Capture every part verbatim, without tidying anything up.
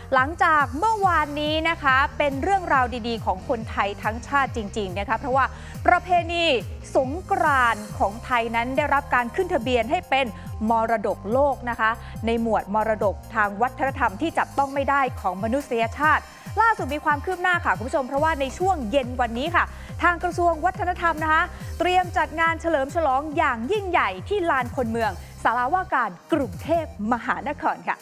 หลังจากเมื่อวานนี้นะคะเป็นเรื่องราวดีๆของคนไทยทั้งชาติจริงๆนะคะเพราะว่าประเพณีสงกรานต์ของไทยนั้นได้รับการขึ้นทะเบียนให้เป็นมรดกโลกนะคะในหมวดมรดกทางวัฒนธรรมที่จับต้องไม่ได้ของมนุษยชาติล่าสุดมีความคืบหน้าค่ะคุณผู้ชมเพราะว่าในช่วงเย็นวันนี้ค่ะทางกระทรวงวัฒนธรรมนะคะเตรียมจัดงานเฉลิมฉลองอย่างยิ่งใหญ่ที่ลานคนเมืองศาลาว่าการกรุงเทพมหานครค่ะ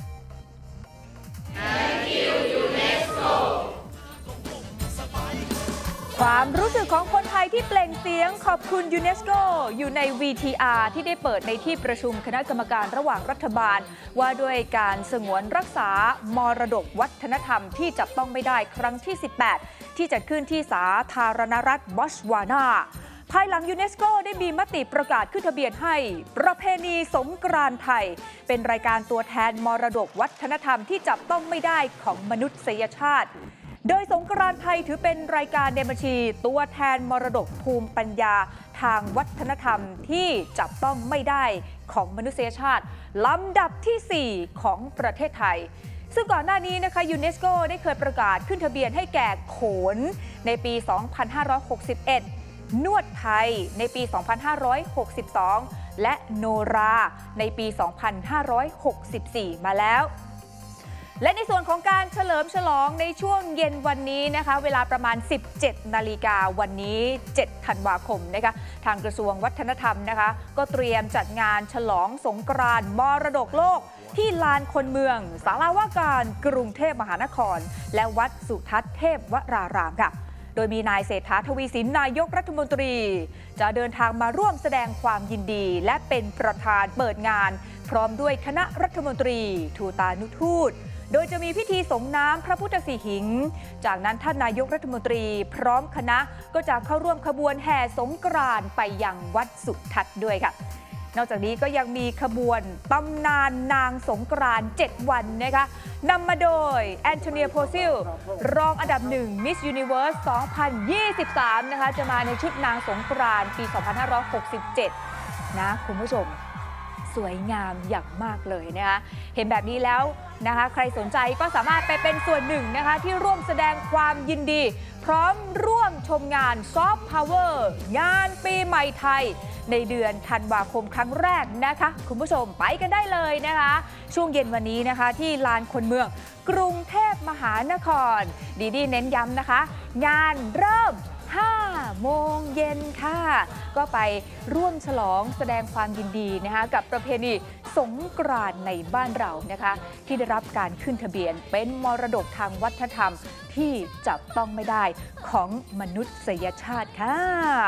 ความรู้สึกของคนไทยที่เปล่งเสียงขอบคุณยูเนสโกอยู่ใน วี ที อาร์ ที่ได้เปิดในที่ประชุมคณะกรรมการระหว่างรัฐบาลว่าด้วยการสงวนรักษามรดกวัฒนธรรมที่จับต้องไม่ได้ครั้งที่ สิบแปด ที่จัดขึ้นที่สาธารณรัฐบอตสวานาภายหลังยูเนสโกได้มีมติประกาศขึ้นทะเบียนให้ประเพณีสงกรานต์ไทยเป็นรายการตัวแทนมรดกวัฒนธรรมที่จับต้องไม่ได้ของมนุษยชาติโดยสงกรานต์ไทยถือเป็นรายการในบัญชีตัวแทนมรดกภูมิปัญญาทางวัฒนธรรมที่จับต้องไม่ได้ของมนุษยชาติลำดับที่สี่ของประเทศไทยซึ่งก่อนหน้านี้นะคะยูเนสโกได้เคยประกาศขึ้นทะเบียนให้แก่โขนในปี สองพันห้าร้อยหกสิบเอ็ด นวดไทยในปี สองพันห้าร้อยหกสิบสอง และโนราในปี สองพันห้าร้อยหกสิบสี่ มาแล้วและในส่วนของการเฉลิมฉลองในช่วงเย็นวันนี้นะคะเวลาประมาณ สิบเจ็ด นาฬิกาวันนี้ เจ็ด ธันวาคมนะคะทางกระทรวงวัฒนธรรมนะคะก็เตรียมจัดงานฉลองสงกรานต์มรดกโลกที่ลานคนเมืองศาลาว่าการกรุงเทพมหานครและวัดสุทัศน์เทพวรารามค่ะโดยมีนายเศรษฐาทวีสินนายกรัฐมนตรีจะเดินทางมาร่วมแสดงความยินดีและเป็นประธานเปิดงานพร้อมด้วยคณะรัฐมนตรีทูตานุทูตโดยจะมีพิธีส่งน้ำพระพุทธสีหิงจากนั้นท่านนายกรัฐมนตรีพร้อมคณะก็จะเข้าร่วมขบวนแห่สงกรานต์ไปยังวัดสุทัศน์ด้วยค่ะนอกจากนี้ก็ยังมีขบวนตำนานนางสงกรานต์เจ็ดวันนะคะนำมาโดยแอนโทเนียโพซิลรองอันดับหนึ่ง Miss Universe สองพันยี่สิบสาม นะคะจะมาในชุดนางสงกรานต์ปี สองพันห้าร้อยหกสิบเจ็ด นะคุณผู้ชมสวยงามอย่างมากเลยนะคะเห็นแบบนี้แล้วนะคะใครสนใจก็สามารถไปเป็นส่วนหนึ่งนะคะที่ร่วมแสดงความยินดีพร้อมร่วมชมงานซอฟต์พาวเวอร์งานปีใหม่ไทยในเดือนธันวาคมครั้งแรกนะคะคุณผู้ชมไปกันได้เลยนะคะช่วงเย็นวันนี้นะคะที่ลานคนเมืองกรุงเทพมหานครดีดีเน้นย้ำนะคะงานเริ่มห้าโมงเย็นค่ะก็ไปร่วมฉลองแสดงความยินดีนะคะกับประเพณีสงกรานต์ในบ้านเรานะคะที่ได้รับการขึ้นทะเบียนเป็นมรดกทางวัฒนธรรมที่จับต้องไม่ได้ของมนุษยชาติค่ะ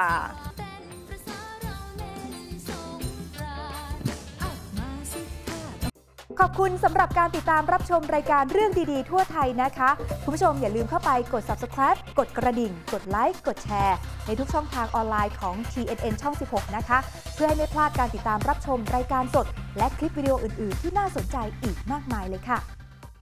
ขอบคุณสำหรับการติดตามรับชมรายการเรื่องดีๆทั่วไทยนะคะคุณผู้ชมอย่าลืมเข้าไปกด ซับสไครบ์ กดกระดิ่งกดไลค์กดแชร์ในทุกช่องทางออนไลน์ของ ที เอ็น เอ็น ช่อง สิบหก นะคะเพื่อให้ไม่พลาดการติดตามรับชมรายการสดและคลิปวิดีโออื่นๆที่น่าสนใจอีกมากมายเลยค่ะ